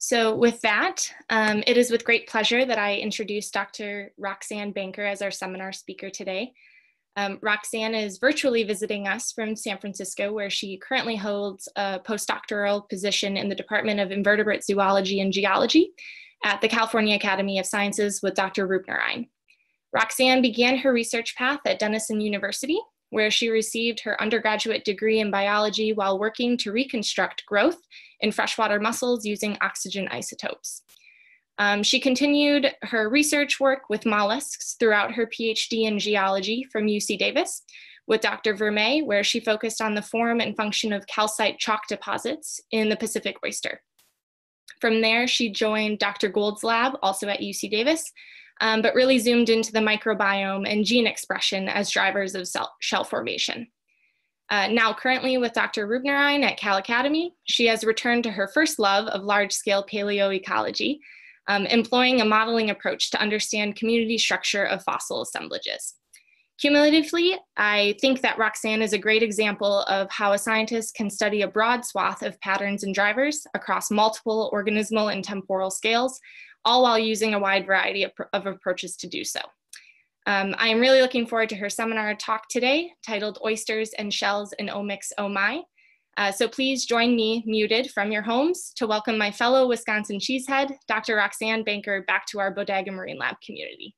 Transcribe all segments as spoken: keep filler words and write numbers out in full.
So with that, um, it is with great pleasure that I introduce Doctor Roxanne Banker as our seminar speaker today. Um, Roxanne is virtually visiting us from San Francisco, where she currently holds a postdoctoral position in the Department of Invertebrate Zoology and Geology at the California Academy of Sciences with Doctor Roxanne. Roxanne began her research path at Denison University, where she received her undergraduate degree in biology while working to reconstruct growth in freshwater mussels using oxygen isotopes. Um, she continued her research work with mollusks throughout her PhD in geology from U C Davis with Doctor Vermeer, where she focused on the form and function of calcite chalk deposits in the Pacific oyster. From there, she joined Doctor Gould's lab, also at U C Davis, um, but really zoomed into the microbiome and gene expression as drivers of cell, shell formation. Uh, now currently with Doctor Roxanne at Cal Academy, she has returned to her first love of large-scale paleoecology, um, employing a modeling approach to understand community structure of fossil assemblages. Cumulatively, I think that Roxanne is a great example of how a scientist can study a broad swath of patterns and drivers across multiple organismal and temporal scales, all while using a wide variety of, of approaches to do so. Um, I am really looking forward to her seminar talk today, titled Oysters and Shells in Omics, Oh My. Uh, so please join me muted from your homes to welcome my fellow Wisconsin cheesehead, Doctor Roxanne Banker, back to our Bodega Marine Lab community.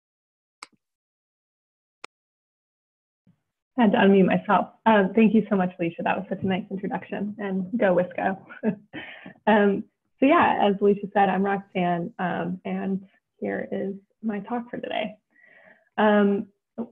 I had to unmute myself. Um, thank you so much, Alicia. That was such a nice introduction, and go Wisco. um, so yeah, as Alicia said, I'm Roxanne, um, and here is my talk for today. Um, oh,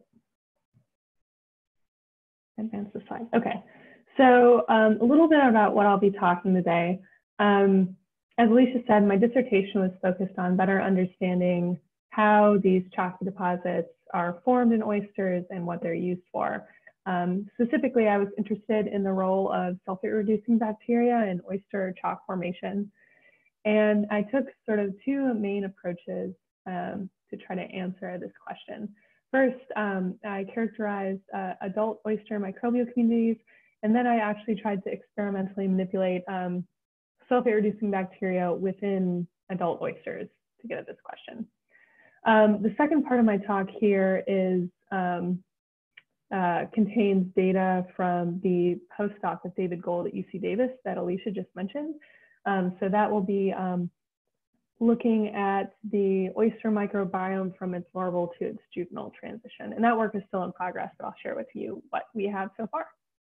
advance the slide. Okay, so um, a little bit about what I'll be talking today. Um, as Alicia said, my dissertation was focused on better understanding how these chalky deposits are formed in oysters and what they're used for. Um, specifically, I was interested in the role of sulfate-reducing bacteria in oyster chalk formation. And I took sort of two main approaches um, to try to answer this question. First, um, I characterized uh, adult oyster microbial communities, and then I actually tried to experimentally manipulate um, sulfate-reducing bacteria within adult oysters to get at this question. Um, the second part of my talk here is um, uh, contains data from the postdoc with David Gould at U C Davis that Alicia just mentioned. Um, so that will be um, looking at the oyster microbiome from its larval to its juvenile transition. And that work is still in progress, but I'll share with you what we have so far.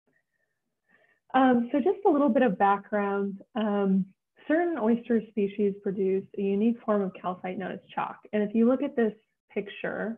Um, so just a little bit of background. Um, certain oyster species produce a unique form of calcite known as chalk. And if you look at this picture,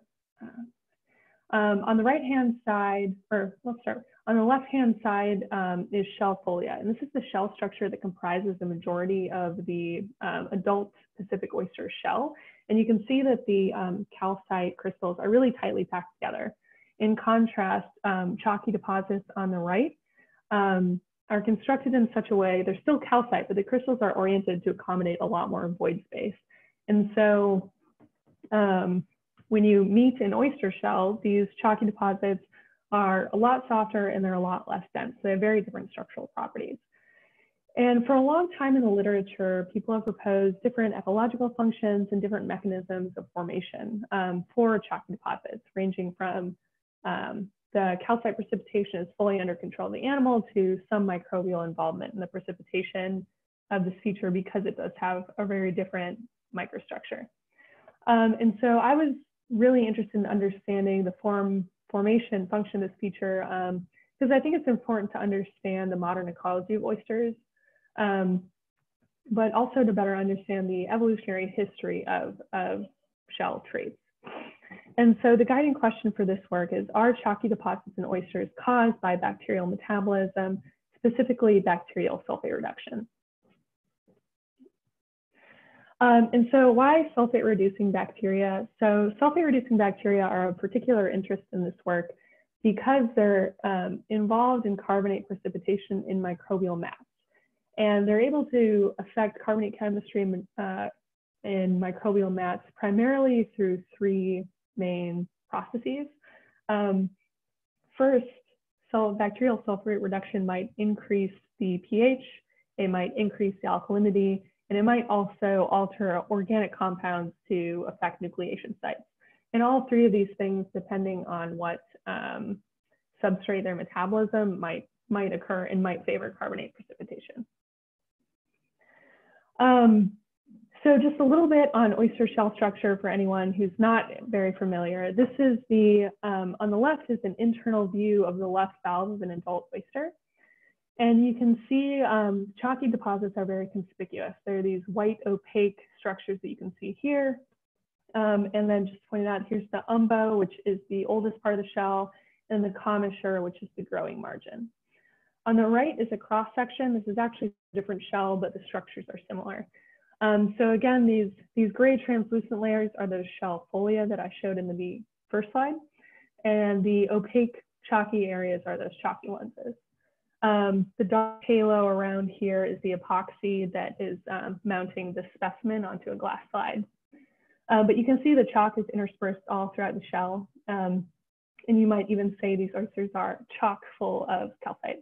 uh, um, on the right-hand side, or let's start, on the left-hand side um, is shell folia. And this is the shell structure that comprises the majority of the um, adult Pacific oyster shell. And you can see that the um, calcite crystals are really tightly packed together. In contrast, um, chalky deposits on the right um, are constructed in such a way, they're still calcite, but the crystals are oriented to accommodate a lot more void space. And so um, when you meet an oyster shell, these chalky deposits are a lot softer and they're a lot less dense. So they have very different structural properties. And for a long time in the literature, people have proposed different ecological functions and different mechanisms of formation um, for chalky deposits, ranging from um, the calcite precipitation is fully under control of the animal to some microbial involvement in the precipitation of this feature because it does have a very different microstructure. Um, and so I was really interested in understanding the form, formation function of this feature because um, I think it's important to understand the modern ecology of oysters, um, but also to better understand the evolutionary history of, of shell traits. And so the guiding question for this work is, are chalky deposits in oysters caused by bacterial metabolism, specifically bacterial sulfate reduction? Um, and so why sulfate-reducing bacteria? So sulfate-reducing bacteria are of particular interest in this work because they're um, involved in carbonate precipitation in microbial mats. And they're able to affect carbonate chemistry uh, in microbial mats primarily through three main processes. Um, first, so bacterial sulfate reduction might increase the pH, it might increase the alkalinity, and it might also alter organic compounds to affect nucleation sites. And all three of these things, depending on what um, substrate their metabolism, might, might occur and might favor carbonate precipitation. Um, so just a little bit on oyster shell structure for anyone who's not very familiar. This is the, um, on the left is an internal view of the left valve of an adult oyster. And you can see um, chalky deposits are very conspicuous. There are these white opaque structures that you can see here. Um, and then just pointed out, here's the umbo, which is the oldest part of the shell, and the commissure, which is the growing margin. On the right is a cross section. This is actually a different shell, but the structures are similar. Um, so again, these, these gray translucent layers are those shell folia that I showed in the first slide. And the opaque chalky areas are those chalky lenses. Um, the dark halo around here is the epoxy that is um, mounting the specimen onto a glass slide. Uh, but you can see the chalk is interspersed all throughout the shell. Um, and you might even say these oysters are chock full of calcite.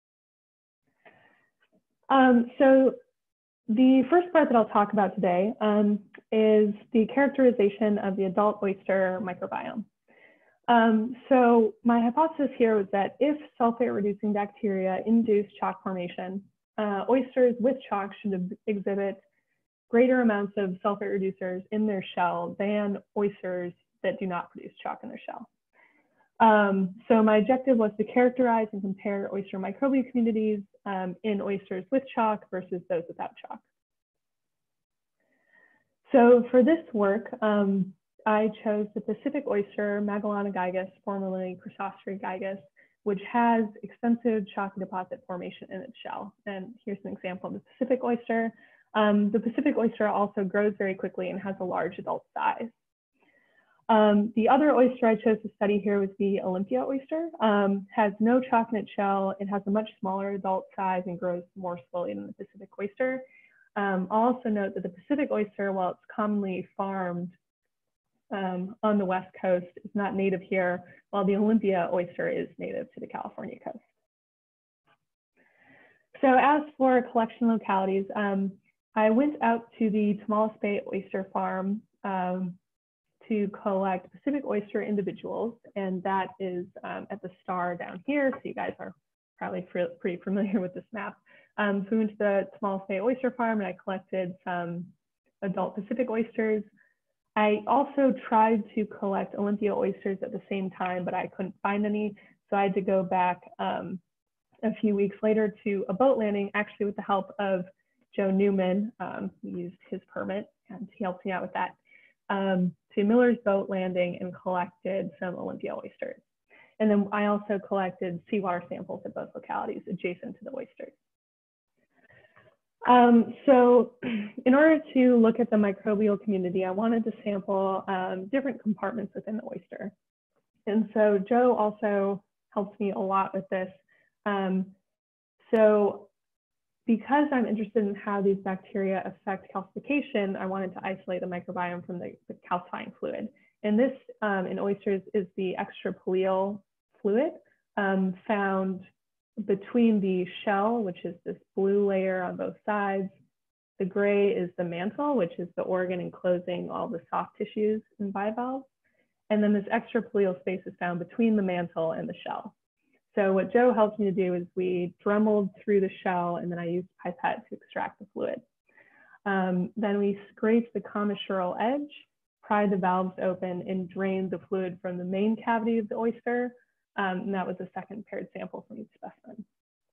Um, so the first part that I'll talk about today um, is the characterization of the adult oyster microbiome. Um, so my hypothesis here was that if sulfate-reducing bacteria induce chalk formation, uh, oysters with chalk should exhibit greater amounts of sulfate reducers in their shell than oysters that do not produce chalk in their shell. Um, so my objective was to characterize and compare oyster microbial communities um, in oysters with chalk versus those without chalk. So for this work, um, I chose the Pacific oyster, Magellana gigas, formerly Chrysosteri gigas, which has extensive chalky deposit formation in its shell. And here's an example of the Pacific oyster. Um, the Pacific oyster also grows very quickly and has a large adult size. Um, the other oyster I chose to study here was the Olympia oyster. Um, has no chalk in its shell. It has a much smaller adult size and grows more slowly than the Pacific oyster. Um, I'll also note that the Pacific oyster, while it's commonly farmed um, on the West Coast, is not native here, while the Olympia oyster is native to the California coast. So as for collection localities, um, I went out to the Tomales Bay Oyster Farm um, to collect Pacific oyster individuals, and that is um, at the star down here. So you guys are probably pretty familiar with this map. Um, so we went to the Tomales Bay Oyster Farm and I collected some adult Pacific oysters. I also tried to collect Olympia oysters at the same time, but I couldn't find any. So I had to go back um, a few weeks later to a boat landing, actually with the help of Joe Newman. Um, he used his permit and he helped me out with that. Um, to Miller's Boat Landing and collected some Olympia oysters. And then I also collected seawater samples at both localities adjacent to the oysters. Um, so in order to look at the microbial community, I wanted to sample um, different compartments within the oyster. And so Joe also helped me a lot with this. Um, so because I'm interested in how these bacteria affect calcification, I wanted to isolate the microbiome from the, the calcifying fluid. And this um, in oysters is the extrapoleal fluid um, found between the shell, which is this blue layer on both sides. The gray is the mantle, which is the organ enclosing all the soft tissues in bivalves. And then this extrapoleal space is found between the mantle and the shell. So what Joe helped me to do is we Dremeled through the shell, and then I used pipette to extract the fluid. Um, then we scraped the commissural edge, pried the valves open, and drained the fluid from the main cavity of the oyster. Um, and that was a second paired sample from each specimen.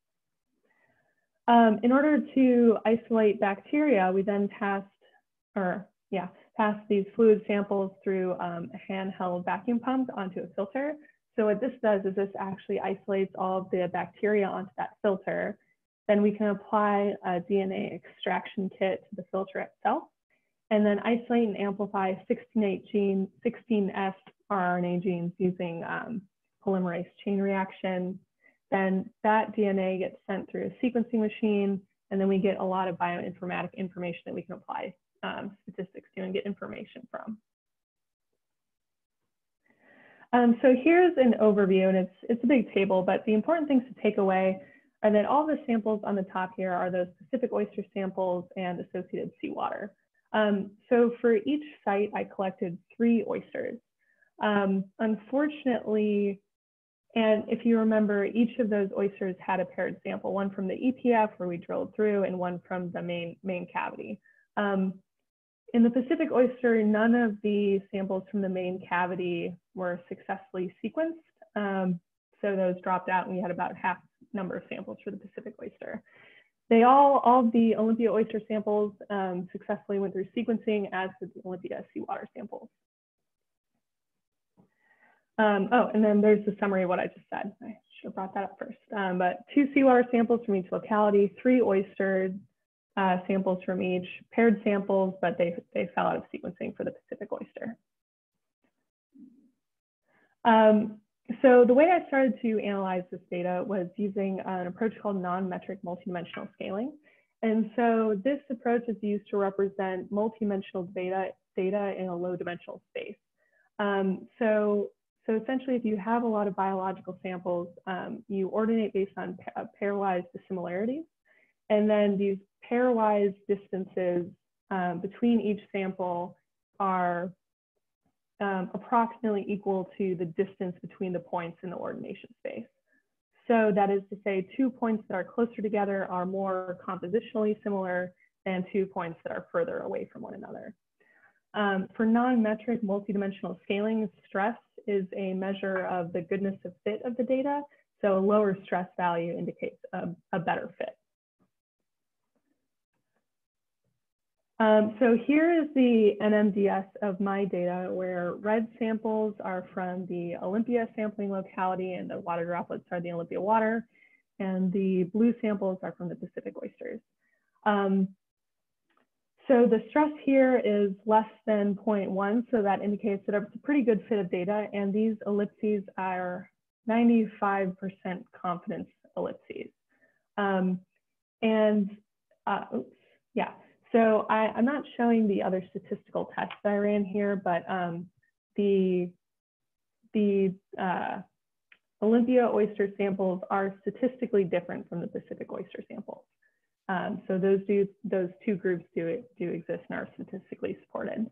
Um, in order to isolate bacteria, we then passed, or yeah, passed these fluid samples through um, a handheld vacuum pump onto a filter. So what this does is this actually isolates all of the bacteria onto that filter. Then we can apply a D N A extraction kit to the filter itself, and then isolate and amplify sixteen S R N A genes using um, polymerase chain reaction. Then that D N A gets sent through a sequencing machine, and then we get a lot of bioinformatic information that we can apply um, statistics to and get information from. Um, so here's an overview, and it's, it's a big table, but the important things to take away are that all the samples on the top here are those Pacific oyster samples and associated seawater. Um, so for each site, I collected three oysters. Um, unfortunately, and if you remember, each of those oysters had a paired sample, one from the E P F where we drilled through and one from the main, main cavity. Um, in the Pacific oyster, none of the samples from the main cavity were successfully sequenced. Um, so those dropped out and we had about half number of samples for the Pacific oyster. They all, all of the Olympia oyster samples um, successfully went through sequencing, as did the Olympia seawater samples. Um, oh, and then there's the summary of what I just said. I should have brought that up first. Um, but two seawater samples from each locality, three oyster uh, samples from each, paired samples, but they, they fell out of sequencing for the Pacific oyster. Um, so the way I started to analyze this data was using an approach called non-metric multidimensional scaling. And so this approach is used to represent multidimensional data, data in a low dimensional space. Um, so So essentially, if you have a lot of biological samples, um, you ordinate based on pa pairwise dissimilarities. And then these pairwise distances um, between each sample are um, approximately equal to the distance between the points in the ordination space. So that is to say, two points that are closer together are more compositionally similar than two points that are further away from one another. Um, for non-metric multidimensional scaling, stress is a measure of the goodness of fit of the data. So a lower stress value indicates a, a better fit. Um, so here is the N M D S of my data, where red samples are from the Olympia sampling locality and the water droplets are the Olympia water, and the blue samples are from the Pacific oysters. Um, So the stress here is less than zero point one, so that indicates that it's a pretty good fit of data, and these ellipses are ninety-five percent confidence ellipses. Um, and uh, oops, yeah, so I, I'm not showing the other statistical tests that I ran here, but um, the, the uh, Olympia oyster samples are statistically different from the Pacific oyster samples. Um, so those, do, those two groups do, do exist and are statistically supported.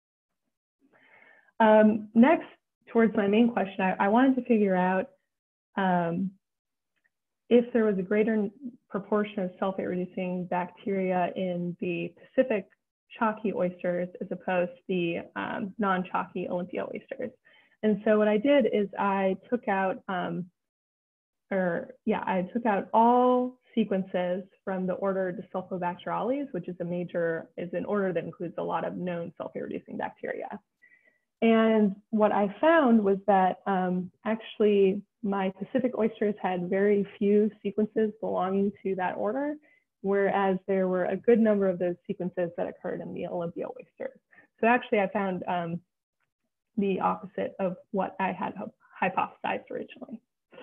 Um, next, towards my main question, I, I wanted to figure out um, if there was a greater proportion of sulfate-reducing bacteria in the Pacific chalky oysters as opposed to the um, non-chalky Olympia oysters. And so what I did is I took out, um, or yeah, I took out all sequences from the order Desulfobacterales, which is a major, is an order that includes a lot of known sulfate-reducing bacteria. And what I found was that um, actually my Pacific oysters had very few sequences belonging to that order, whereas there were a good number of those sequences that occurred in the Olympia oysters. So actually I found um, the opposite of what I had hypothesized originally.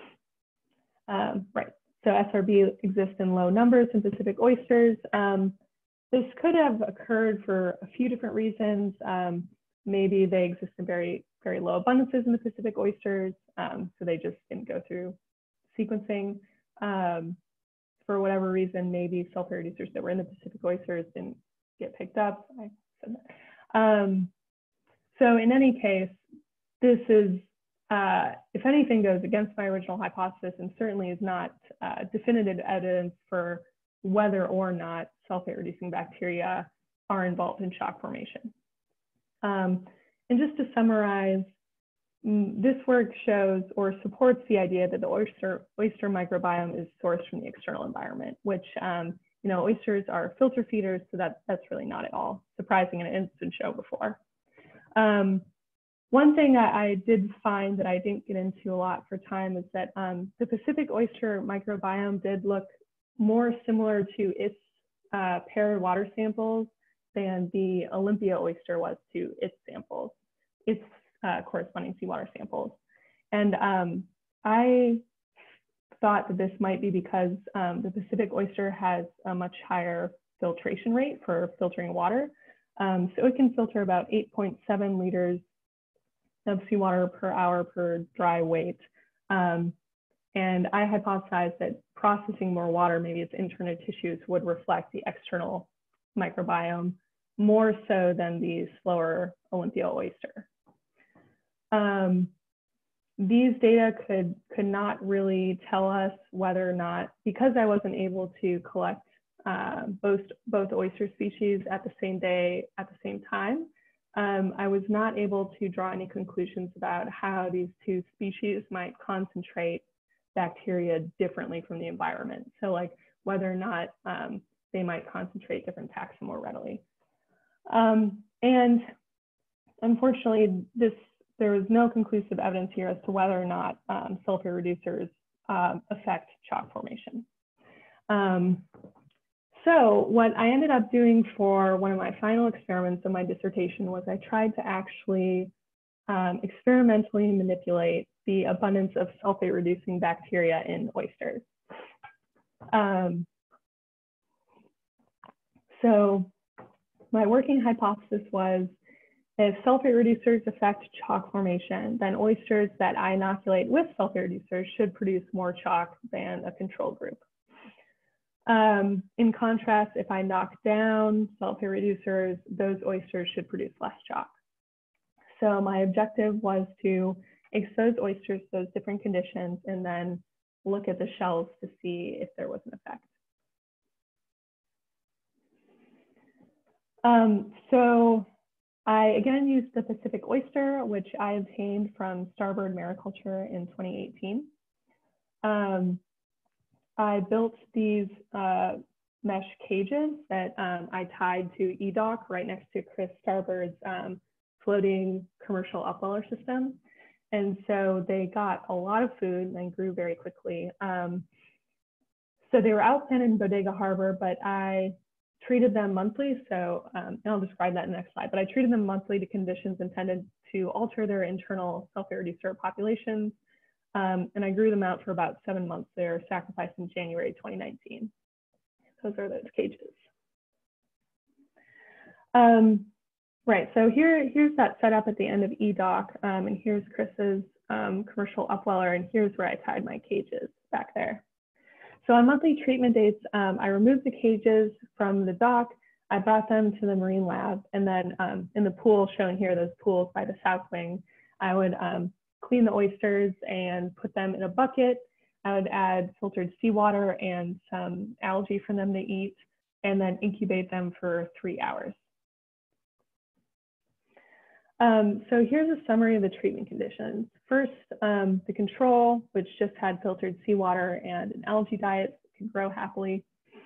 Um, right. So S R B exists in low numbers in Pacific oysters. Um, this could have occurred for a few different reasons. Um, maybe they exist in very, very low abundances in the Pacific oysters, um, so they just didn't go through sequencing. Um, for whatever reason, maybe sulfate reducers that were in the Pacific oysters didn't get picked up. I said that. Um, so in any case, this is, Uh, if anything, goes against my original hypothesis and certainly is not uh, definitive evidence for whether or not sulfate-reducing bacteria are involved in shock formation. Um, and just to summarize, this work shows or supports the idea that the oyster, oyster microbiome is sourced from the external environment, which, um, you know, oysters are filter feeders, so that, that's really not at all surprising, and it's been shown before. Um, One thing I, I did find that I didn't get into a lot for time is that um, the Pacific oyster microbiome did look more similar to its uh, paired water samples than the Olympia oyster was to its samples, its uh, corresponding seawater samples. And um, I thought that this might be because um, the Pacific oyster has a much higher filtration rate for filtering water. Um, so it can filter about eight point seven liters of seawater per hour per dry weight. Um, And I hypothesized that processing more water, maybe its internal tissues, would reflect the external microbiome more so than the slower Olympia oyster. Um, these data could, could not really tell us whether or not, because I wasn't able to collect uh, both, both oyster species at the same day, at the same time, um, I was not able to draw any conclusions about how these two species might concentrate bacteria differently from the environment. So like whether or not um, they might concentrate different taxa more readily. Um, and unfortunately, this, there is no conclusive evidence here as to whether or not um, sulfate reducers um, affect chalk formation. Um, so what I ended up doing for one of my final experiments of my dissertation was I tried to actually um, experimentally manipulate the abundance of sulfate reducing bacteria in oysters. Um, so my working hypothesis was if sulfate reducers affect chalk formation, then oysters that I inoculate with sulfate reducers should produce more chalk than a control group. Um, in contrast, if I knock down sulfate reducers, those oysters should produce less chalk. So my objective was to expose oysters to those different conditions and then look at the shells to see if there was an effect. Um, so I again used the Pacific oyster, which I obtained from Starboard Mariculture in twenty eighteen. Um, I built these uh, mesh cages that um, I tied to E dock right next to Chris Starboard's um, floating commercial upweller system. And so they got a lot of food and grew very quickly. Um, so they were out then in Bodega Harbor, but I treated them monthly. So, um, and I'll describe that in the next slide, but I treated them monthly to conditions intended to alter their internal sulfate reducer populations. Um, and I grew them out for about seven months. They were sacrificed in January twenty nineteen. Those are those cages. Um, right, so here, here's that setup at the end of E dock, um, and here's Chris's um, commercial upweller, and here's where I tied my cages back there. So on monthly treatment dates, um, I removed the cages from the dock, I brought them to the marine lab, and then um, in the pool shown here, those pools by the south wing, I would um, clean the oysters and put them in a bucket. I would add filtered seawater and some algae for them to eat, and then incubate them for three hours. Um, so here's a summary of the treatment conditions. First, um, the control, which just had filtered seawater and an algae diet, could grow happily.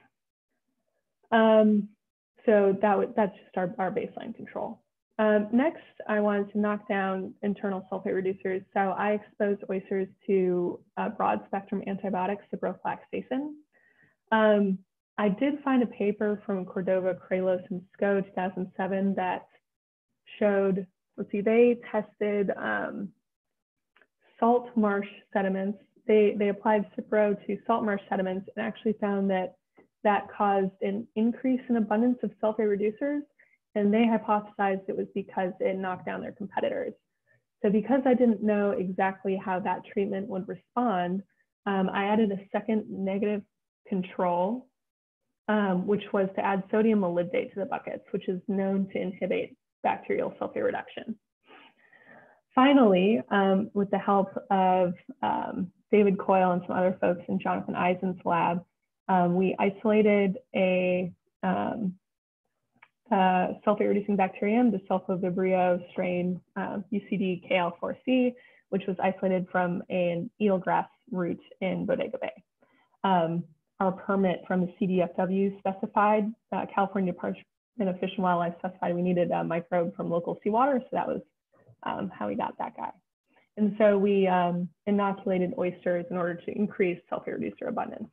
Um, so that would, that's just our, our baseline control. Um, next, I wanted to knock down internal sulfate reducers. So I exposed oysters to uh, broad spectrum antibiotics, ciprofloxacin. Um, I did find a paper from Cordova, Kralos, and Sco two thousand seven that showed, let's see, they tested um, salt marsh sediments. They, they applied Cipro to salt marsh sediments and actually found that that caused an increase in abundance of sulfate reducers. And they hypothesized it was because it knocked down their competitors. So because I didn't know exactly how that treatment would respond, um, I added a second negative control, um, which was to add sodium molybdate to the buckets, which is known to inhibit bacterial sulfate reduction. Finally, um, with the help of um, David Coyle and some other folks in Jonathan Eisen's lab, um, we isolated a um, uh, sulfate-reducing bacterium, the sulfovibrio strain uh, U C D K L four C, which was isolated from an eelgrass root in Bodega Bay. Um, our permit from the C D F W specified, uh, California Department of Fish and Wildlife specified we needed a microbe from local seawater, so that was um, how we got that guy. And so we um, inoculated oysters in order to increase sulfate reducer abundance.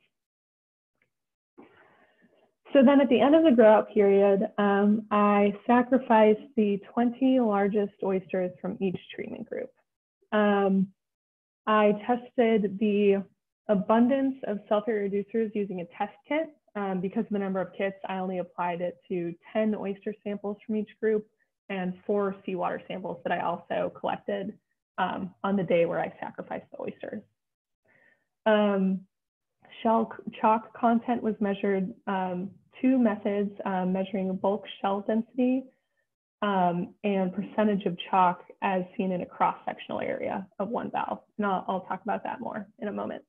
So then at the end of the grow out period, um, I sacrificed the twenty largest oysters from each treatment group. Um, I tested the abundance of sulfate reducers using a test kit. Um, because of the number of kits, I only applied it to ten oyster samples from each group and four seawater samples that I also collected um, on the day where I sacrificed the oysters. Um, shell chalk content was measured, um, two methods, um, measuring bulk shell density um, and percentage of chalk as seen in a cross-sectional area of one valve. And I'll, I'll talk about that more in a moment.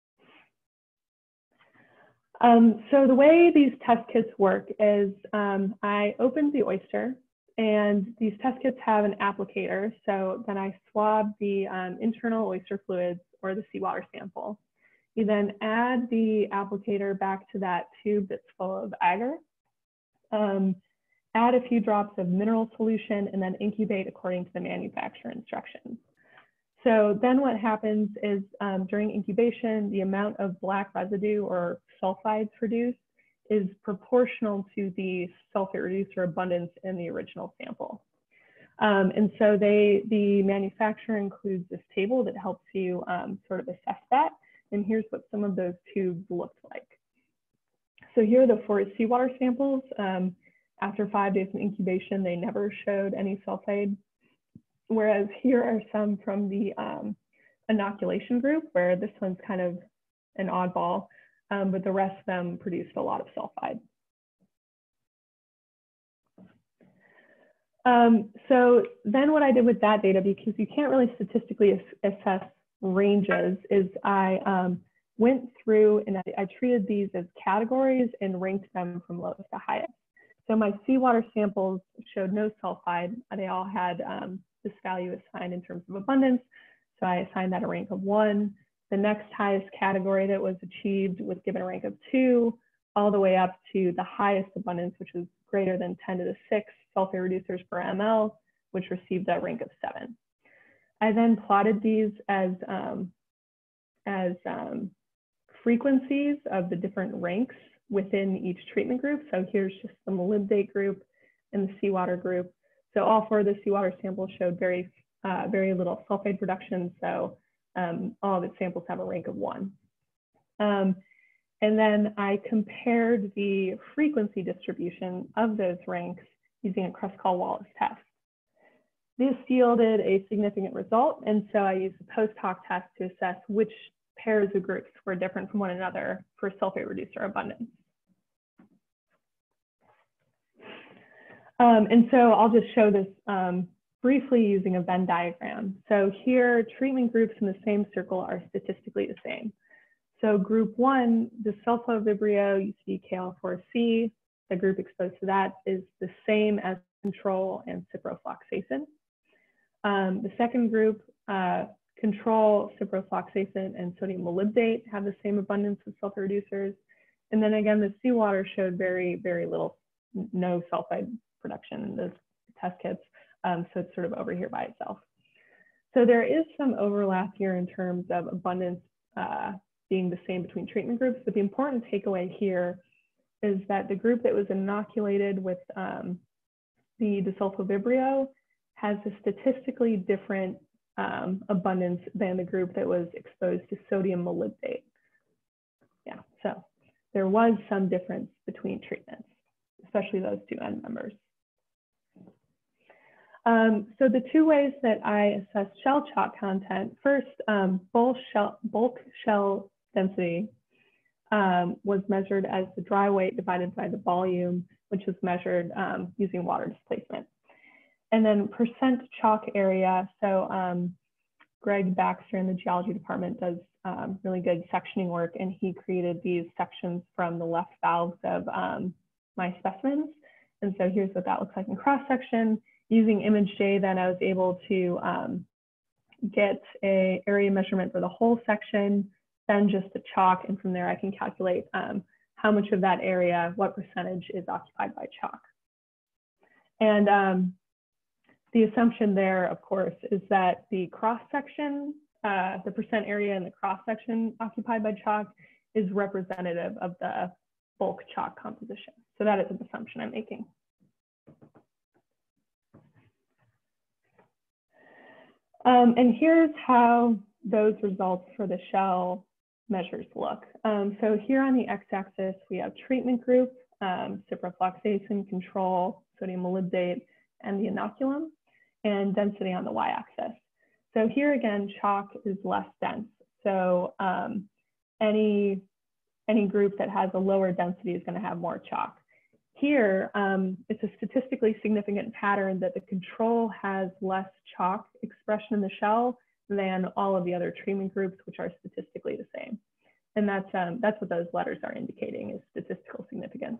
Um, so the way these test kits work is um, I opened the oyster, and these test kits have an applicator. So then I swab the um, internal oyster fluids or the seawater sample. You then add the applicator back to that tube that's full of agar, um, add a few drops of mineral solution, and then incubate according to the manufacturer instructions. So then what happens is um, during incubation, the amount of black residue or sulfides produced is proportional to the sulfate reducer abundance in the original sample. Um, and so they, the manufacturer includes this table that helps you um, sort of assess that. And here's what some of those tubes looked like. So here are the four seawater samples. Um, after five days of incubation, they never showed any sulfide. Whereas here are some from the um, inoculation group, where this one's kind of an oddball, um, but the rest of them produced a lot of sulfide. Um, so then what I did with that data, because you can't really statistically ass assess ranges, is I um, went through and I, I treated these as categories and ranked them from lowest to highest. So my seawater samples showed no sulfide. They all had um, this value assigned in terms of abundance. So I assigned that a rank of one. The next highest category that was achieved was given a rank of two, all the way up to the highest abundance, which was greater than ten to the six sulfate reducers per ml, which received a rank of seven. I then plotted these as, um, as um, frequencies of the different ranks within each treatment group. So here's just the molybdate group and the seawater group. So all four of the seawater samples showed very, uh, very little sulfate production. So um, all of its samples have a rank of one. Um, and then I compared the frequency distribution of those ranks using a Kruskal-Wallis test. This yielded a significant result. And so I used a post hoc test to assess which pairs of groups were different from one another for sulfate reducer abundance. Um, and so I'll just show this um, briefly using a Venn diagram. So here, treatment groups in the same circle are statistically the same. So group one, the sulfovibrio U C K L four C, the group exposed to that is the same as control and ciprofloxacin. Um, the second group, uh, control, ciprofloxacin, and sodium molybdate have the same abundance of sulfate reducers. And then again, the seawater showed very, very little, no sulfide production in those test kits. Um, so it's sort of over here by itself. So there is some overlap here in terms of abundance uh, being the same between treatment groups, but the important takeaway here is that the group that was inoculated with um, the disulfovibrio has a statistically different um, abundance than the group that was exposed to sodium molybdate. Yeah, so there was some difference between treatments, especially those two end members. Um, so the two ways that I assess shell chalk content, first, um, bulk, shell, bulk shell density um, was measured as the dry weight divided by the volume, which was measured um, using water displacement. And then percent chalk area. So um, Greg Baxter in the geology department does um, really good sectioning work, and he created these sections from the left valves of um, my specimens. And so here's what that looks like in cross section. Using ImageJ, then I was able to um, get a area measurement for the whole section, then just the chalk, and from there I can calculate um, how much of that area, what percentage is occupied by chalk. And um, the assumption there, of course, is that the cross section, uh, the percent area in the cross section occupied by chalk is representative of the bulk chalk composition. So that is an assumption I'm making. Um, and here's how those results for the shell measures look. Um, so here on the x-axis, we have treatment group, um, ciprofloxacin, control, sodium molybdate, and the inoculum, and density on the y-axis. So here again, chalk is less dense. So um, any, any group that has a lower density is going to have more chalk. Here, um, it's a statistically significant pattern that the control has less chalk expression in the shell than all of the other treatment groups, which are statistically the same. And that's, um, that's what those letters are indicating, is statistical significance.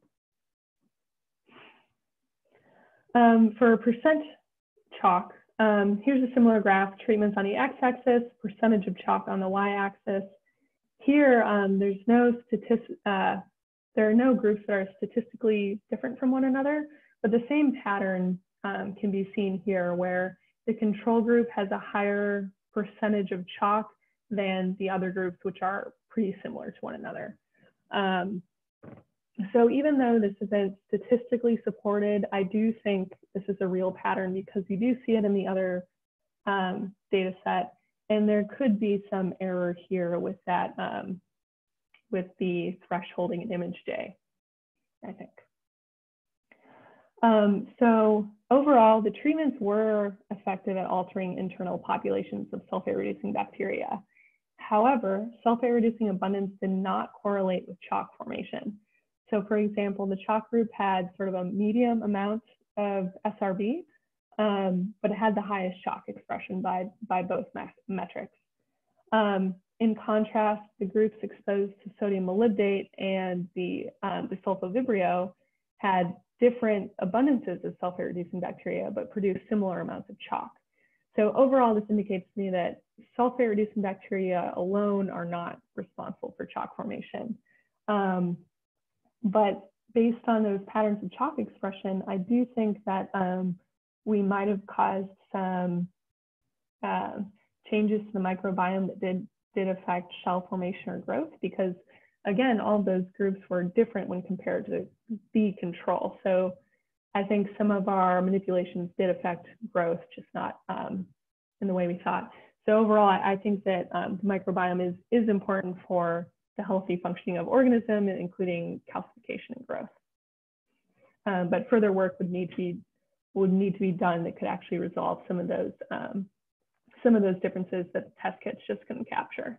Um, for percent chalk, um, here's a similar graph, treatments on the x-axis, percentage of chalk on the y-axis. Here, um, there's no statistic, uh, there are no groups that are statistically different from one another, but the same pattern um, can be seen here, where the control group has a higher percentage of chalk than the other groups, which are pretty similar to one another. Um, so even though this isn't statistically supported, I do think this is a real pattern, because you do see it in the other um, data set, and there could be some error here with that, um, with the thresholding in image J, I think. Um, so overall, the treatments were effective at altering internal populations of sulfate-reducing bacteria. However, sulfate-reducing abundance did not correlate with chalk formation. So for example, the chalk group had sort of a medium amount of S R B, um, but it had the highest chalk expression by, by both me metrics. Um, in contrast, the groups exposed to sodium molybdate and the, um, the sulfovibrio had different abundances of sulfate-reducing bacteria, but produced similar amounts of chalk. So overall, this indicates to me that sulfate-reducing bacteria alone are not responsible for chalk formation. Um, but based on those patterns of chalk expression, I do think that um, we might have caused some uh, changes to the microbiome that did, did affect shell formation or growth, because again, all of those groups were different when compared to the control. So I think some of our manipulations did affect growth, just not um, in the way we thought. So overall, I, I think that um, the microbiome is, is important for the healthy functioning of organism, including calcification and growth. Um, but further work would need to be would need to be done that could actually resolve some of those um, some of those differences that the test kits just couldn't capture.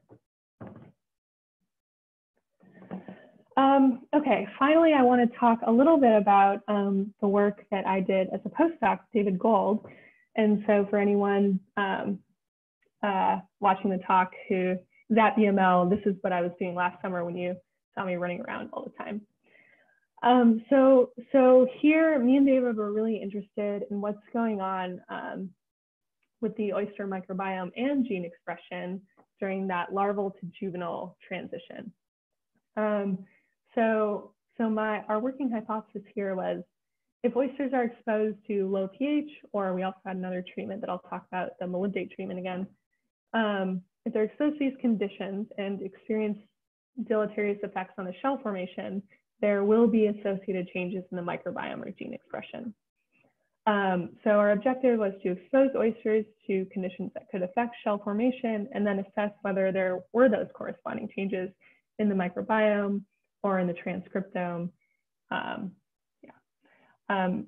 Um, okay, finally, I want to talk a little bit about um, the work that I did as a postdoc, David Gold. And so for anyone um, uh, watching the talk who is at B M L, this is what I was doing last summer when you saw me running around all the time. Um, so, so here, me and David were really interested in what's going on um, with the oyster microbiome and gene expression during that larval to juvenile transition. Um, so, so my, our working hypothesis here was, if oysters are exposed to low pH, or we also had another treatment that I'll talk about, the molybdate treatment again, um, if they're exposed to these conditions and experience deleterious effects on the shell formation, there will be associated changes in the microbiome or gene expression. Um, so our objective was to expose oysters to conditions that could affect shell formation, and then assess whether there were those corresponding changes in the microbiome or in the transcriptome. Um, yeah. Um,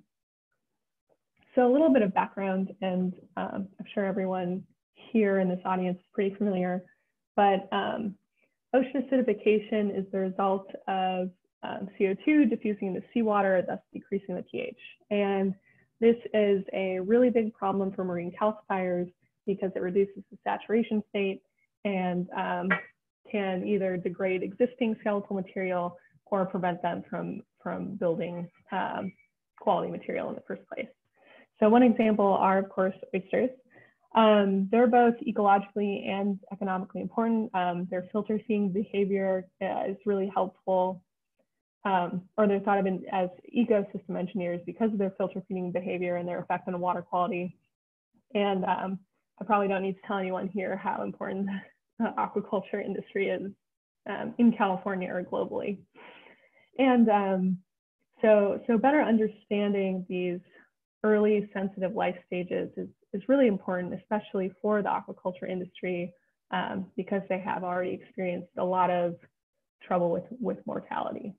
so a little bit of background, and um, I'm sure everyone here in this audience is pretty familiar, but um, ocean acidification is the result of um, C O two diffusing into seawater, thus decreasing the pH. And this is a really big problem for marine calcifiers because it reduces the saturation state and um, can either degrade existing skeletal material or prevent them from, from building um, quality material in the first place. So one example are, of course, oysters. Um, they're both ecologically and economically important. Um, their filter feeding behavior uh, is really helpful, um, or they're thought of in, as ecosystem engineers because of their filter feeding behavior and their effect on water quality. And um, I probably don't need to tell anyone here how important the aquaculture industry is um, in California or globally. And um, so, so better understanding these early sensitive life stages is, is really important, especially for the aquaculture industry, um, because they have already experienced a lot of trouble with, with mortality.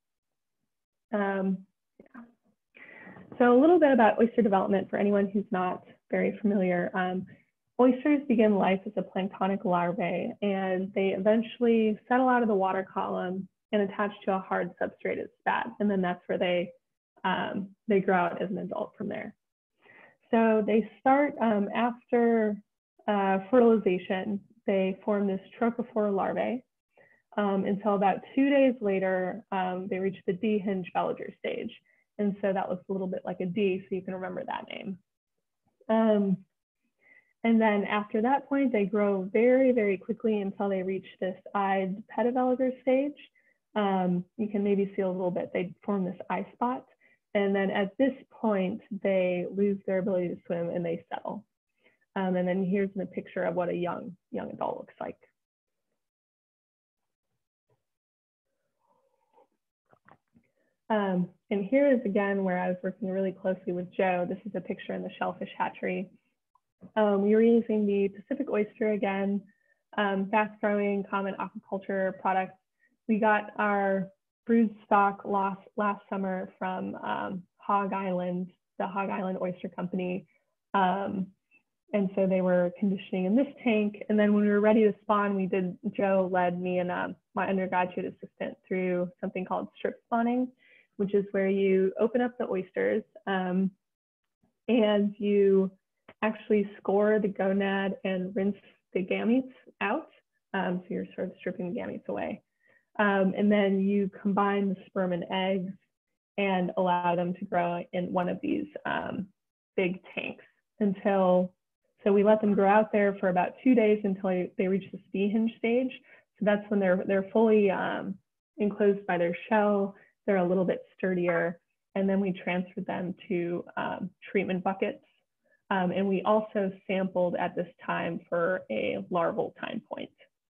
Um, yeah. So a little bit about oyster development for anyone who's not very familiar. Um, oysters begin life as a planktonic larvae, and they eventually settle out of the water column and attach to a hard substrated spat. And then that's where they, um, they grow out as an adult from there. So they start um, after uh, fertilization, they form this trochophore larvae um, until about two days later, um, they reach the D-hinge veliger stage. And so that looks a little bit like a D, so you can remember that name. Um, and then after that point, they grow very, very quickly until they reach this eyed pediveliger stage. Um, you can maybe see a little bit, they form this eye spot. And then at this point, they lose their ability to swim and they settle. Um, and then here's the picture of what a young, young adult looks like. Um, and here is again where I was working really closely with Joe. This is a picture in the shellfish hatchery. Um, we were using the Pacific oyster again, um, fast growing common aquaculture product. We got our brood stock last, last summer from um, Hog Island, the Hog Island Oyster Company. Um, and so they were conditioning in this tank. And then when we were ready to spawn, we did, Joe led me and uh, my undergraduate assistant through something called strip spawning, which is where you open up the oysters um, and you actually score the gonad and rinse the gametes out. Um, so you're sort of stripping the gametes away. Um, and then you combine the sperm and eggs and allow them to grow in one of these um, big tanks until, so we let them grow out there for about two days until they reach the D-hinge stage. So that's when they're, they're fully um, enclosed by their shell. They're a little bit sturdier. And then we transferred them to um, treatment buckets. Um, and we also sampled at this time for a larval time point.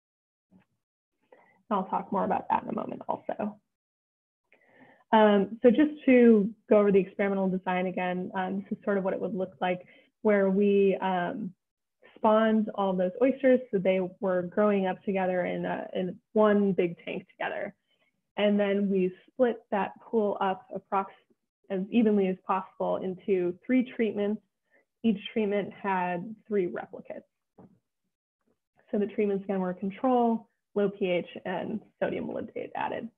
I'll talk more about that in a moment also. Um, so just to go over the experimental design again, um, this is sort of what it would look like, where we um, spawned all of those oysters so they were growing up together in, a, in one big tank together. And then we split that pool up approximately as evenly as possible into three treatments. Each treatment had three replicates. So the treatments again were control, low pH, and sodium molybdate added.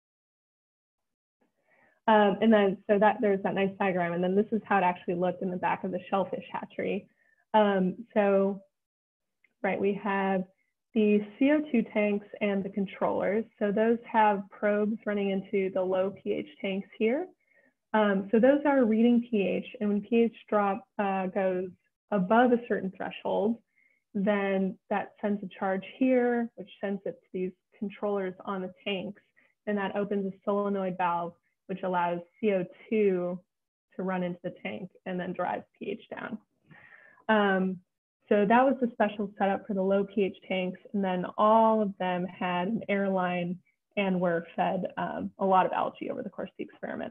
Um, and then, so that there's that nice diagram. And then this is how it actually looked in the back of the shellfish hatchery. Um, so, right, we have the C O two tanks and the controllers. So those have probes running into the low pH tanks here. Um, so those are reading pH, and when pH drop uh, goes above a certain threshold, then that sends a charge here, which sends it to these controllers on the tanks, and that opens a solenoid valve, which allows C O two to run into the tank and then drives pH down. Um, so that was the special setup for the low pH tanks, and then all of them had an air line and were fed um, a lot of algae over the course of the experiment.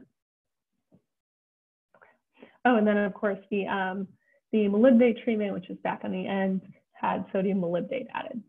Okay. Oh, and then of course the, um, the molybdate treatment, which is back on the end, had sodium molybdate added.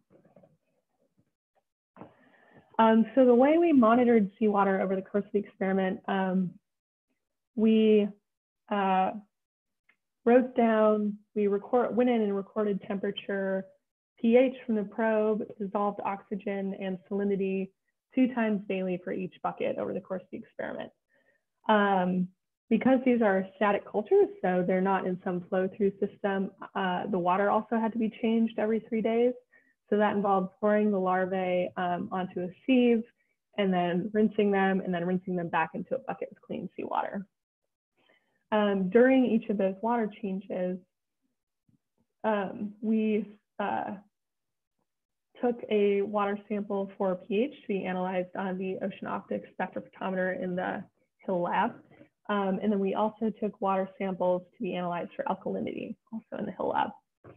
Um, so the way we monitored seawater over the course of the experiment, um, we uh, wrote down, we record, went in and recorded temperature, pH from the probe, dissolved oxygen, and salinity two times daily for each bucket over the course of the experiment. Um, because these are static cultures, so they're not in some flow-through system, uh, the water also had to be changed every three days. So that involved pouring the larvae um, onto a sieve and then rinsing them and then rinsing them back into a bucket with clean seawater. Um, during each of those water changes, um, we uh, took a water sample for pH to be analyzed on the oceanoptic spectrophotometer in the Hill lab. Um, and then we also took water samples to be analyzed for alkalinity, also in the Hill lab.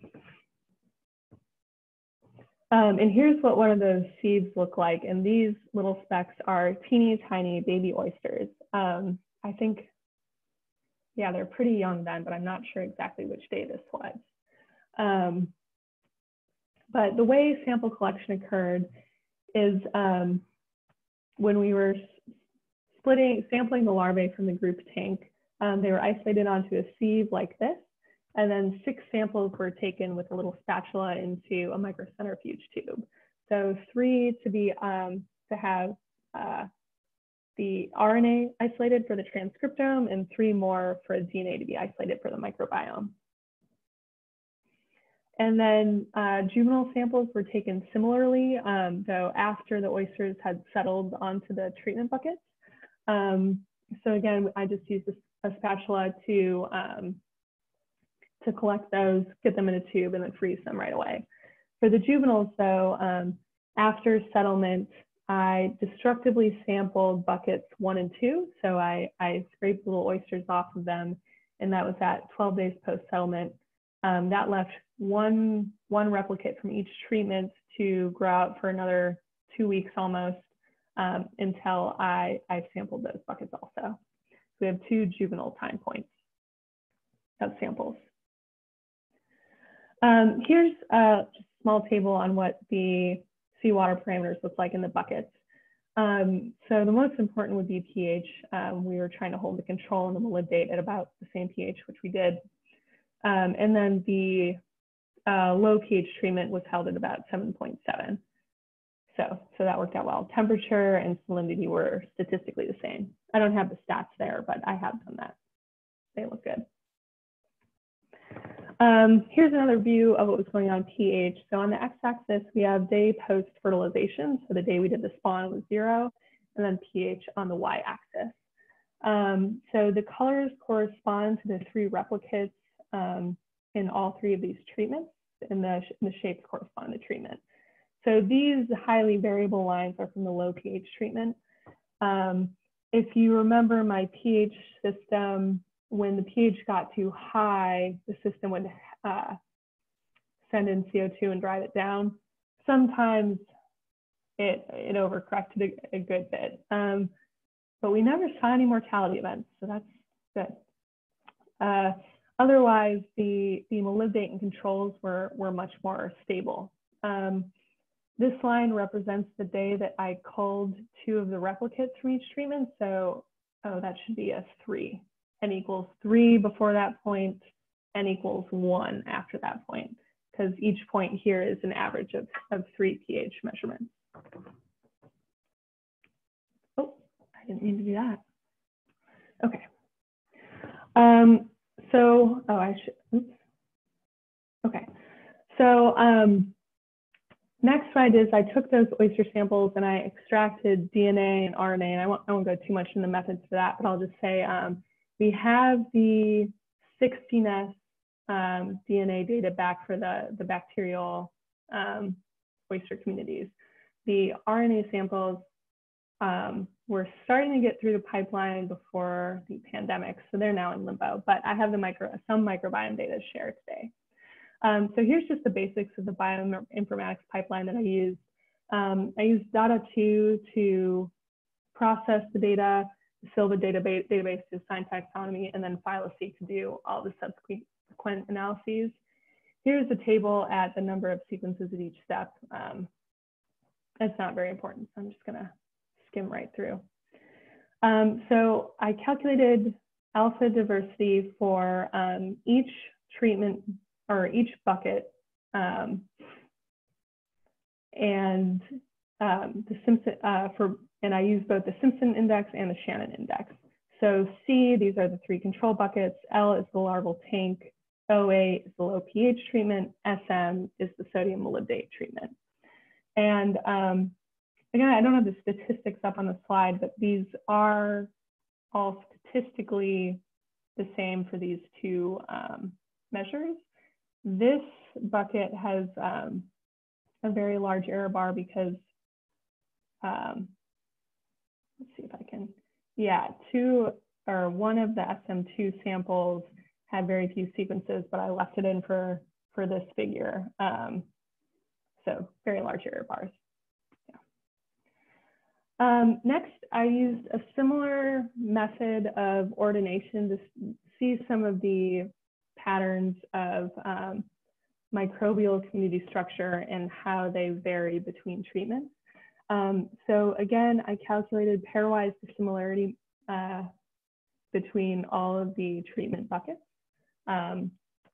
Um, and here's what one of those sieves look like. And these little specks are teeny tiny baby oysters. Um, I think, yeah, they're pretty young then, but I'm not sure exactly which day this was. Um, but the way sample collection occurred is um, when we were splitting, sampling the larvae from the group tank, um, they were isolated onto a sieve like this. And then six samples were taken with a little spatula into a microcentrifuge tube. So three to be um, to have uh, the R N A isolated for the transcriptome, and three more for D N A to be isolated for the microbiome. And then uh, juvenile samples were taken similarly, um, though after the oysters had settled onto the treatment buckets. Um, so again, I just used a, a spatula to, um, to collect those, get them in a tube, and then freeze them right away. For the juveniles though, um, after settlement, I destructively sampled buckets one and two. So I, I scraped little oysters off of them, and that was at twelve days post-settlement. Um, that left one, one replicate from each treatment to grow out for another two weeks almost um, until I, I sampled those buckets also. So we have two juvenile time points of samples. Um, here's a small table on what the seawater parameters look like in the buckets. Um, so the most important would be pH. Um, we were trying to hold the control and the molybdate at about the same pH, which we did. Um, and then the uh, low pH treatment was held at about seven point seven. So, so that worked out well. Temperature and salinity were statistically the same. I don't have the stats there, but I have done that. They look good. Um, here's another view of what was going on pH. So on the x-axis, we have day post-fertilization. So the day we did the spawn was zero, and then pH on the y-axis. Um, so the colors correspond to the three replicates um, in all three of these treatments, and the, the shapes correspond to treatment. So these highly variable lines are from the low pH treatment. Um, if you remember my pH system, when the pH got too high, the system would uh, send in C O two and drive it down. Sometimes it, it overcorrected a, a good bit, um, but we never saw any mortality events, so that's good. Uh, otherwise, the, the molybdate and controls were, were much more stable. Um, this line represents the day that I culled two of the replicates from each treatment, so oh, that should be a three. N equals three before that point, N equals one after that point, because each point here is an average of, of three pH measurements. Oh, I didn't mean to do that. Okay. Um, so, oh, I should, oops. Okay. So um, next what I did is I took those oyster samples and I extracted D N A and R N A, and I won't, I won't go too much in the methods for that, but I'll just say, um, we have the sixteen S um, D N A data back for the, the bacterial um, oyster communities. The R N A samples um, were starting to get through the pipeline before the pandemic, so they're now in limbo, but I have the micro, some microbiome data to share today. Um, so here's just the basics of the bioinformatics pipeline that I used. Um, I used Data two to process the data, Silva database, database to assign taxonomy, and then phyloseq to do all the subsequent analyses. Here's a table at the number of sequences at each step. Um, it's not very important, so I'm just gonna skim right through. Um, so I calculated alpha diversity for um, each treatment or each bucket, um, and um, the Simpson uh, for and I use both the Simpson index and the Shannon index. So C, these are the three control buckets. L is the larval tank. O A is the low pH treatment. S M is the sodium molybdate treatment. And um, again, I don't have the statistics up on the slide, but these are all statistically the same for these two um, measures. This bucket has um, a very large error bar because um, let's see if I can, yeah, two or one of the S M two samples had very few sequences, but I left it in for, for this figure. Um, so very large error bars. Yeah. Um, next, I used a similar method of ordination to see some of the patterns of um, microbial community structure and how they vary between treatments. Um, so again, I calculated pairwise dissimilarity uh, between all of the treatment buckets. Um,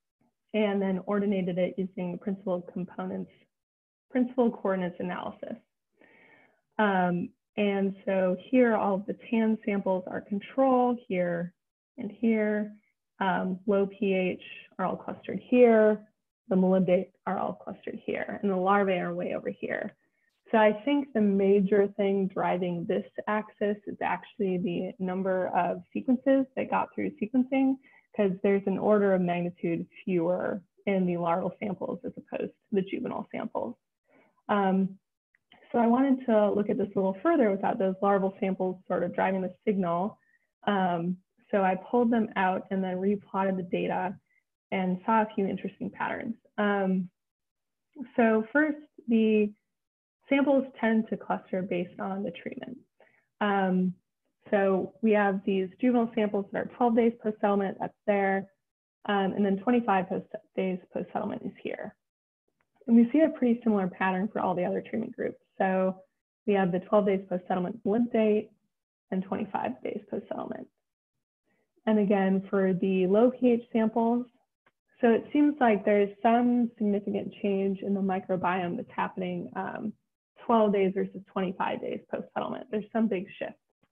and then ordinated it using the principal components, principal coordinates analysis. Um, and so here, all of the tan samples are control here and here. Um, low pH are all clustered here. The molybdate are all clustered here, and the larvae are way over here. So I think the major thing driving this axis is actually the number of sequences that got through sequencing, because there's an order of magnitude fewer in the larval samples as opposed to the juvenile samples. Um, so I wanted to look at this a little further without those larval samples sort of driving the signal. Um, so I pulled them out and then replotted the data and saw a few interesting patterns. Um, so first, the samples tend to cluster based on the treatment. Um, so we have these juvenile samples that are twelve days post-settlement, that's there, um, and then twenty-five post days post-settlement is here. And we see a pretty similar pattern for all the other treatment groups. So we have the twelve days post-settlement lymph date and twenty-five days post-settlement. And again, for the low pH samples, so it seems like there's some significant change in the microbiome that's happening um, twelve days versus twenty-five days post-settlement. There's some big shift.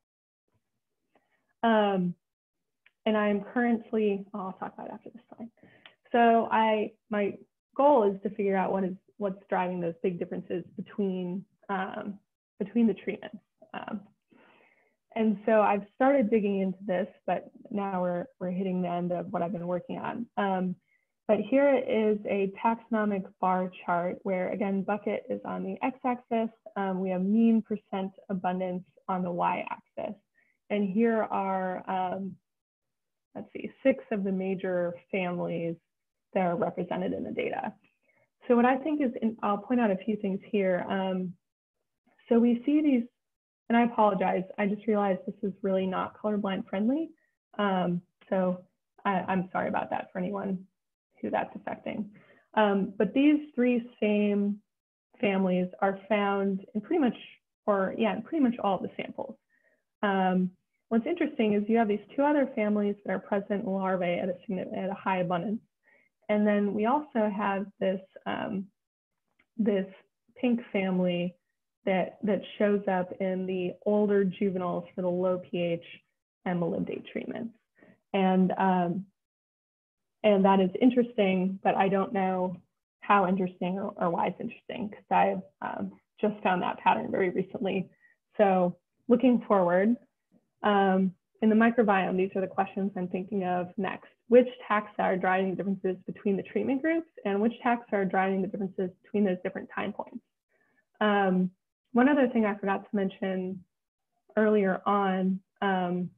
Um, and I'm currently, oh, I'll talk about it after this slide. So I, my goal is to figure out what is, what's driving those big differences between, um, between the treatments. Um, and so I've started digging into this, but now we're, we're hitting the end of what I've been working on. Um, But here is a taxonomic bar chart where, again, bucket is on the x-axis. Um, we have mean percent abundance on the y-axis. And here are, um, let's see, six of the major families that are represented in the data. So what I think is, in, I'll point out a few things here. Um, so we see these, and I apologize, I just realized this is really not colorblind friendly. Um, so I, I'm sorry about that for anyone who that's affecting. Um, but these three same families are found in pretty much, or yeah, in pretty much all of the samples. Um, what's interesting is you have these two other families that are present in larvae at a, at a high abundance. And then we also have this, um, this pink family that, that shows up in the older juveniles for the low pH and molybdate treatments. And um, And that is interesting, but I don't know how interesting or, or why it's interesting, because I've um, just found that pattern very recently. So looking forward, um, in the microbiome, these are the questions I'm thinking of next. Which taxa are driving the differences between the treatment groups, and which taxa are driving the differences between those different time points? Um, one other thing I forgot to mention earlier on, um,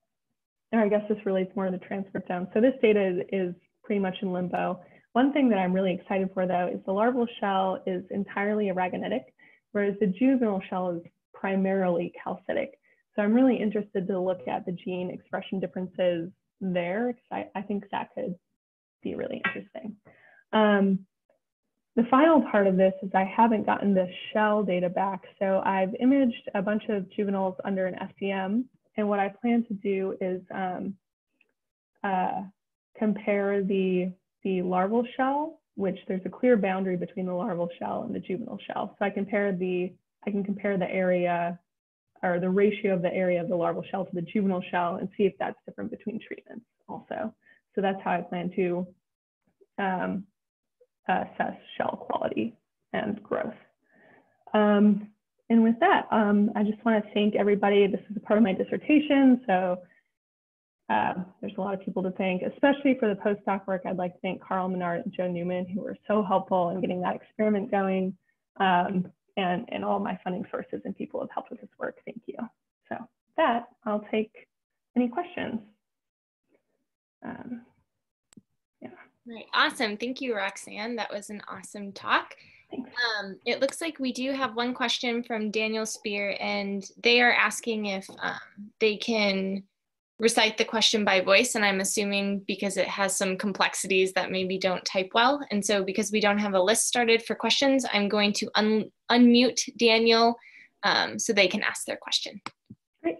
or I guess this relates more to the transcriptome. So this data is, is pretty much in limbo. One thing that I'm really excited for, though, is the larval shell is entirely aragonitic, whereas the juvenile shell is primarily calcitic. So I'm really interested to look at the gene expression differences there, because I, I think that could be really interesting. Um, the final part of this is I haven't gotten the shell data back. So I've imaged a bunch of juveniles under an F D M. And what I plan to do is um, uh, compare the, the larval shell, which there's a clear boundary between the larval shell and the juvenile shell. So I compare the, I can compare the area or the ratio of the area of the larval shell to the juvenile shell and see if that's different between treatments also. So that's how I plan to um, assess shell quality and growth. Um, And with that, um, I just want to thank everybody. This is a part of my dissertation, so uh, there's a lot of people to thank, especially for the postdoc work. I'd like to thank Carl Menard and Joe Newman, who were so helpful in getting that experiment going, um, and, and all my funding sources and people who have helped with this work. Thank you. So with that, I'll take any questions. Um, yeah. Right. Awesome. Thank you, Roxanne. That was an awesome talk. Thanks. Um, it looks like we do have one question from Daniel Spear, and they are asking if um, they can recite the question by voice, and I'm assuming because it has some complexities that maybe don't type well. And so because we don't have a list started for questions, I'm going to un unmute Daniel um, so they can ask their question. Great.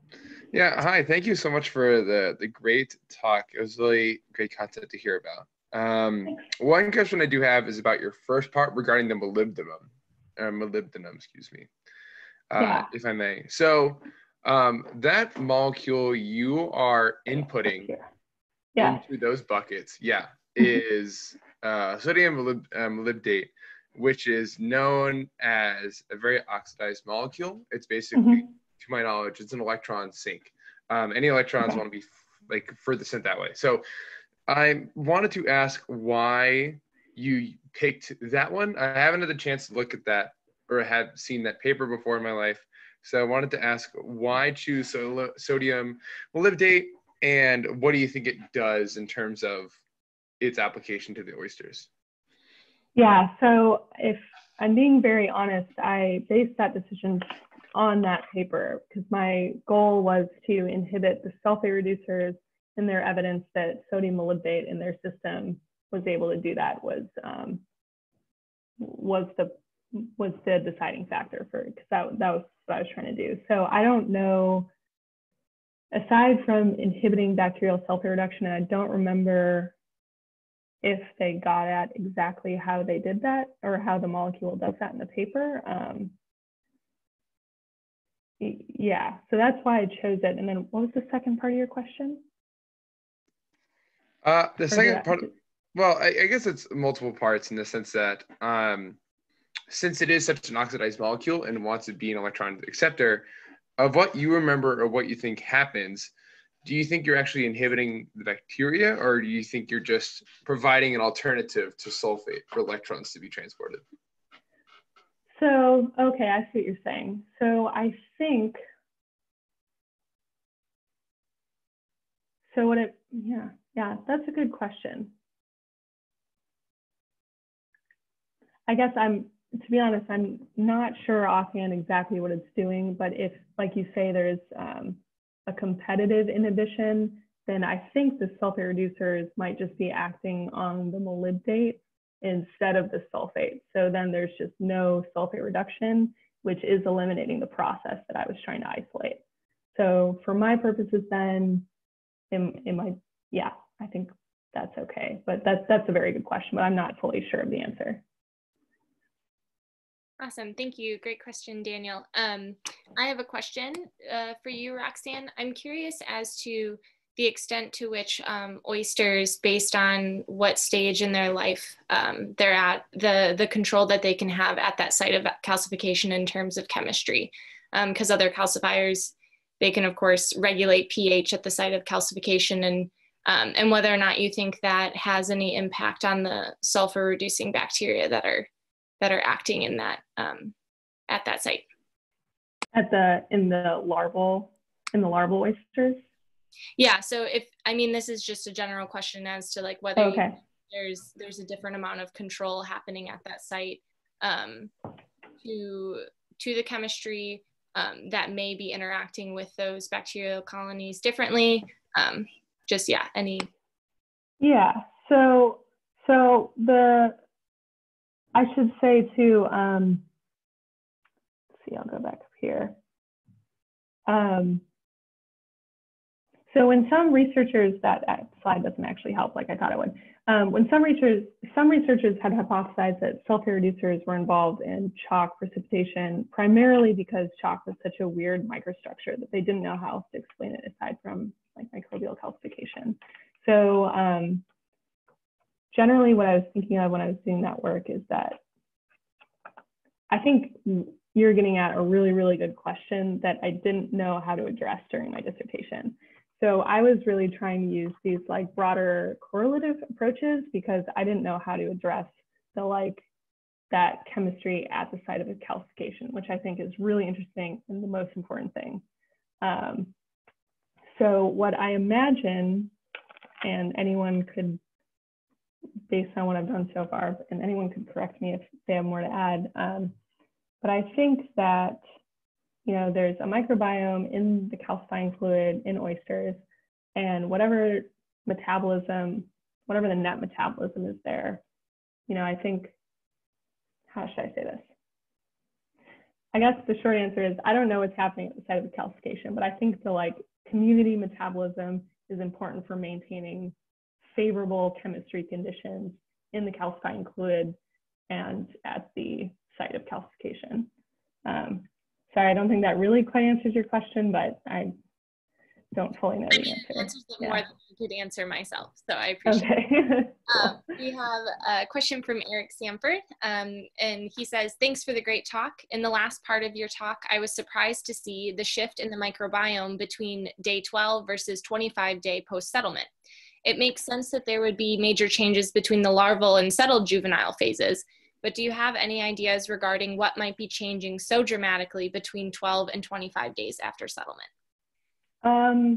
Yeah, hi, thank you so much for the, the great talk. It was really great content to hear about. Um, one question I do have is about your first part regarding the molybdenum, uh, molybdenum, excuse me, uh, Yeah. if I may. So um, that molecule you are inputting Yeah. into those buckets, yeah, is uh, sodium molib uh, molybdate, which is known as a very oxidized molecule. It's basically, mm-hmm. to my knowledge, it's an electron sink. Um, any electrons Okay. want to be like further sent that way. So I wanted to ask why you picked that one. I haven't had the chance to look at that or had seen that paper before in my life. So I wanted to ask why choose so sodium molybdate, and what do you think it does in terms of its application to the oysters? Yeah, so if I'm being very honest, I based that decision on that paper because my goal was to inhibit the sulfate reducers and their evidence that sodium molybdate in their system was able to do that was um, was the was the deciding factor for because that that was what I was trying to do. So I don't know, aside from inhibiting bacterial sulfate reduction, and I don't remember if they got at exactly how they did that or how the molecule does that in the paper. Um, yeah, so that's why I chose it. And then what was the second part of your question? Uh, the Or second that, part, well, I, I guess it's multiple parts in the sense that um, since it is such an oxidized molecule and wants to be an electron acceptor, of what you remember or what you think happens, do you think you're actually inhibiting the bacteria, or do you think you're just providing an alternative to sulfate for electrons to be transported? So, okay, I see what you're saying. So I think, so what it, yeah, yeah, that's a good question. I guess I'm, to be honest, I'm not sure offhand exactly what it's doing, but if, like you say, there's um, a competitive inhibition, then I think the sulfate reducers might just be acting on the molybdate instead of the sulfate. So then there's just no sulfate reduction, which is eliminating the process that I was trying to isolate. So for my purposes then, it, it might, yeah, I think that's okay. But that's, that's a very good question, but I'm not fully sure of the answer. Awesome, thank you. Great question, Daniel. Um, I have a question uh, for you, Roxanne. I'm curious as to the extent to which um, oysters, based on what stage in their life um, they're at, the, the control that they can have at that site of calcification in terms of chemistry. Because um, other calcifiers, they can, of course, regulate pH at the site of calcification, and, um, and whether or not you think that has any impact on the sulfur-reducing bacteria that are that are acting in that um, at that site. At the in the larval in the larval oysters. Yeah. So if I mean this is just a general question as to like whether okay. you, there's there's a different amount of control happening at that site um, to to the chemistry um, that may be interacting with those bacterial colonies differently. Um, just yeah. Any. Yeah. So so the I should say too, um, let's see, I'll go back up here. Um, so when some researchers, that, that slide doesn't actually help like I thought it would. Um, when some researchers, some researchers had hypothesized that sulfate reducers were involved in chalk precipitation, primarily because chalk was such a weird microstructure that they didn't know how else to explain it aside from like microbial calcification. So um, generally what I was thinking of when I was doing that work is that I think you're getting at a really, really good question that I didn't know how to address during my dissertation. So I was really trying to use these like broader correlative approaches because I didn't know how to address the like that chemistry at the site of a calcification, which I think is really interesting and the most important thing. Um, so what I imagine, and anyone could, based on what I've done so far, and anyone could correct me if they have more to add, um, but I think that, you know, there's a microbiome in the calcifying fluid in oysters, and whatever metabolism, whatever the net metabolism is there, you know, I think, how should I say this? I guess the short answer is I don't know what's happening at the site of the calcification, but I think the like community metabolism is important for maintaining favorable chemistry conditions in the calcifying fluid and at the site of calcification. Um, sorry, I don't think that really quite answers your question, but I don't fully know I the mean, answer. it answers it Yeah. more than I could answer myself, so I appreciate okay. it. Cool. Um, we have a question from Eric Sanford, um, and he says, thanks for the great talk. In the last part of your talk, I was surprised to see the shift in the microbiome between day twelve versus twenty-five day post-settlement. It makes sense that there would be major changes between the larval and settled juvenile phases, but do you have any ideas regarding what might be changing so dramatically between twelve and twenty-five days after settlement? Um,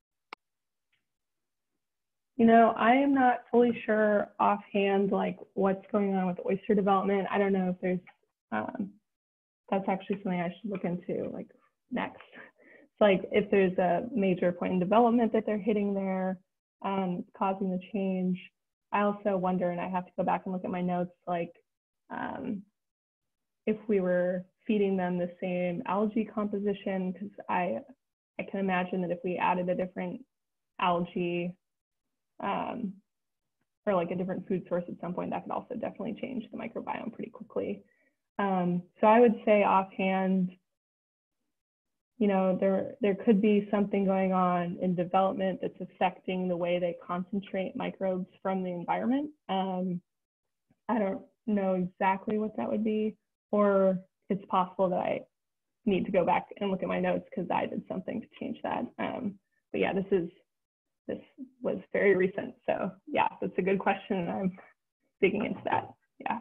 you know, I am not fully sure offhand, like what's going on with oyster development. I don't know if there's, um, that's actually something I should look into like next. It's like if there's a major point in development that they're hitting there, um, causing the change. I also wonder, and I have to go back and look at my notes, like um, if we were feeding them the same algae composition, because I, I can imagine that if we added a different algae um, or like a different food source at some point, that could also definitely change the microbiome pretty quickly. Um, so I would say offhand, you know, there, there could be something going on in development that's affecting the way they concentrate microbes from the environment. Um, I don't know exactly what that would be, or it's possible that I need to go back and look at my notes because I did something to change that. Um, but yeah, this is, this was very recent. So yeah, that's a good question, and I'm digging into that. Yeah.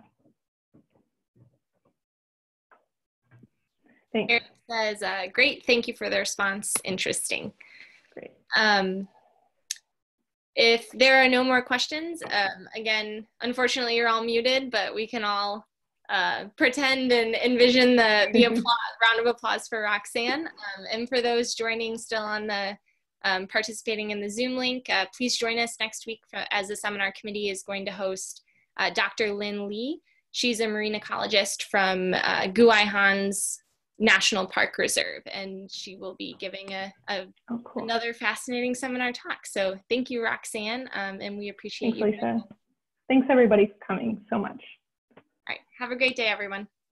Thanks. Eric says, uh, great, thank you for the response, interesting. Great. Um, if there are no more questions, um, again, unfortunately you're all muted, but we can all uh, pretend and envision the, the applause, round of applause for Roxanne. Um, and for those joining still on the, um, participating in the Zoom link, uh, please join us next week for, as the seminar committee is going to host uh, Doctor Lynn Lee. She's a marine ecologist from uh, Guaihan's National Park Reserve, and she will be giving a, a oh, cool. another fascinating seminar talk. So thank you, Roxanne, um, and we appreciate Thanks, you. Lisa. Thanks everybody for coming so much. All right, have a great day, everyone.